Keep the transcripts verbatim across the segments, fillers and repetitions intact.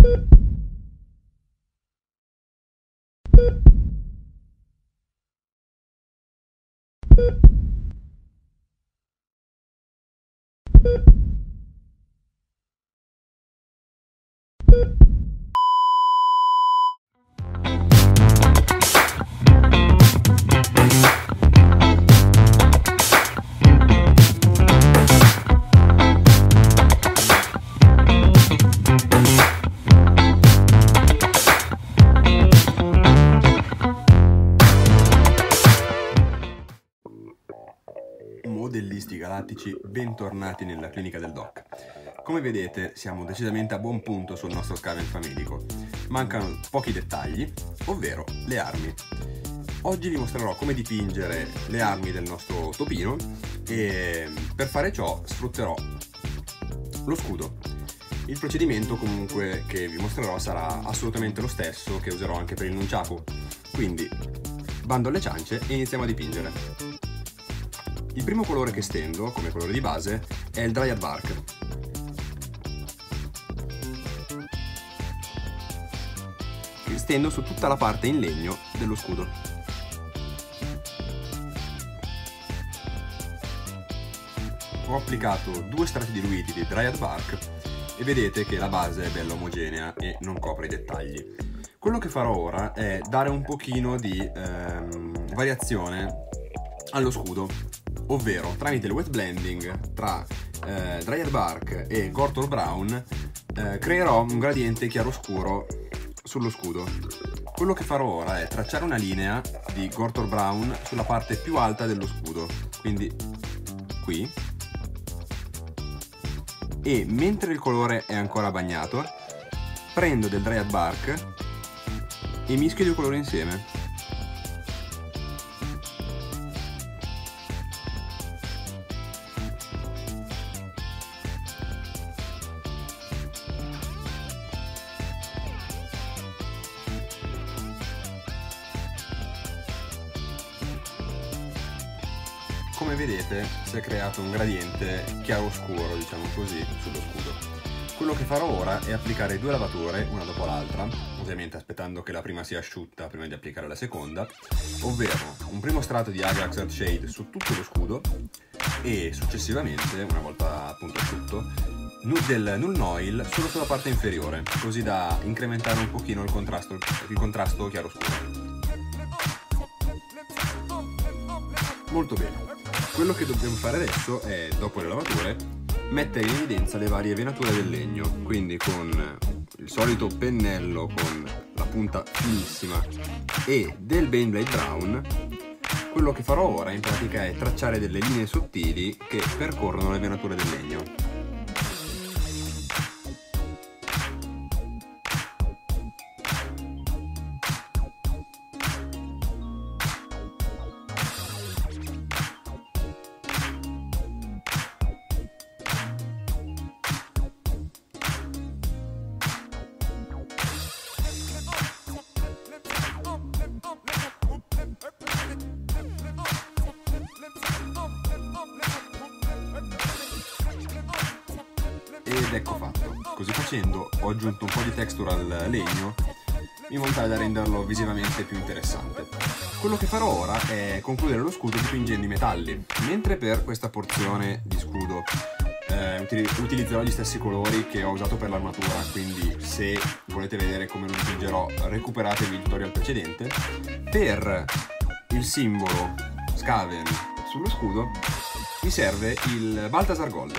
Modellisti galattici, bentornati nella clinica del doc. Come vedete siamo decisamente a buon punto sul nostro scaven famelico. Mancano pochi dettagli, ovvero le armi. Oggi vi mostrerò come dipingere le armi del nostro topino e per fare ciò sfrutterò lo scudo. Il procedimento comunque che vi mostrerò sarà assolutamente lo stesso che userò anche per il nunchaku. Quindi bando alle ciance e iniziamo a dipingere. Il primo colore che stendo, come colore di base, è il Dryad Bark. Che stendo su tutta la parte in legno dello scudo. Ho applicato due strati diluiti di Dryad Bark e vedete che la base è bella omogenea e non copre i dettagli. Quello che farò ora è dare un pochino di ehm, variazione allo scudo, ovvero tramite il wet blending tra eh, Dryad Bark e Gortor Brown eh, creerò un gradiente chiaro-scuro sullo scudo. Quello che farò ora è tracciare una linea di Gortor Brown sulla parte più alta dello scudo, quindi qui, e mentre il colore è ancora bagnato prendo del Dryad Bark e mischio i due colori insieme. Come vedete si è creato un gradiente chiaro-scuro, diciamo così, sullo scudo. Quello che farò ora è applicare due lavature, una dopo l'altra, ovviamente aspettando che la prima sia asciutta prima di applicare la seconda, ovvero un primo strato di Agrax Earthshade su tutto lo scudo e successivamente, una volta appunto asciutto, del Nuln Oil solo sulla parte inferiore, così da incrementare un pochino il contrasto, il contrasto chiaro-scuro. Molto bene. Quello che dobbiamo fare adesso è, dopo le lavature, mettere in evidenza le varie venature del legno, quindi con il solito pennello con la punta finissima e del Baneblade Brown. Quello che farò ora in pratica è tracciare delle linee sottili che percorrono le venature del legno. Ed ecco fatto. Così facendo ho aggiunto un po' di texture al legno in modo tale da renderlo visivamente più interessante. Quello che farò ora è concludere lo scudo dipingendo i metalli, mentre per questa porzione di scudo eh, utilizzerò gli stessi colori che ho usato per l'armatura, quindi se volete vedere come lo dipingerò recuperatevi il tutorial precedente. Per il simbolo Skaven sullo scudo mi serve il Balthasar Gold.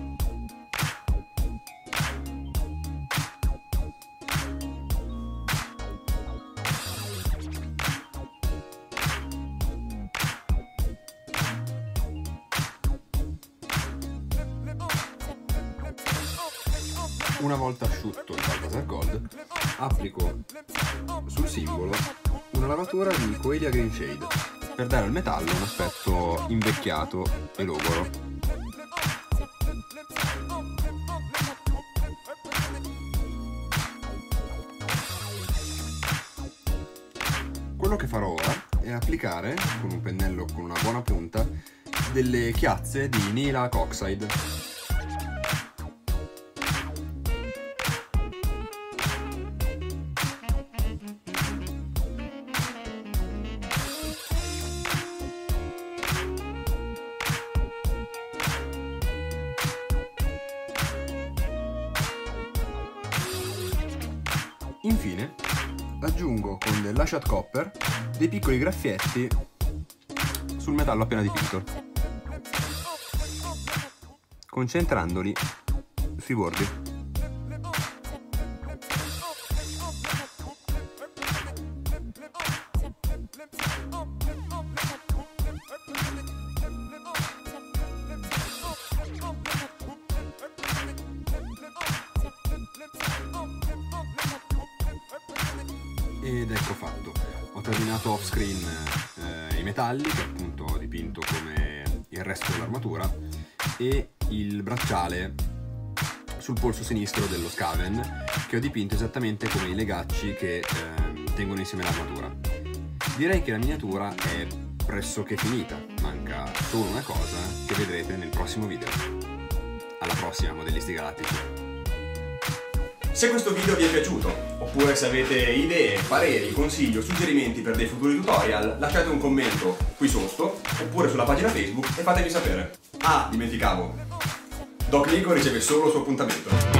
Una volta asciutto il Balthasar Gold, applico sul simbolo una lavatura di Coelia Green Shade per dare al metallo un aspetto invecchiato e logoro. Quello che farò ora è applicare con un pennello con una buona punta delle chiazze di Nihilakh Oxide. Infine aggiungo con del Lashat Copper dei piccoli graffietti sul metallo appena dipinto, concentrandoli sui bordi. Ed ecco fatto. Ho terminato off screen eh, i metalli, che appunto ho dipinto come il resto dell'armatura, e il bracciale sul polso sinistro dello Skaven, che ho dipinto esattamente come i legacci che eh, tengono insieme l'armatura. Direi che la miniatura è pressoché finita, manca solo una cosa che vedrete nel prossimo video. Alla prossima, modellisti galattici! Se questo video vi è piaciuto, oppure se avete idee, pareri, consigli o suggerimenti per dei futuri tutorial, lasciate un commento qui sotto, oppure sulla pagina Facebook e fatemi sapere. Ah, dimenticavo, Doc Lico riceve solo il suo appuntamento.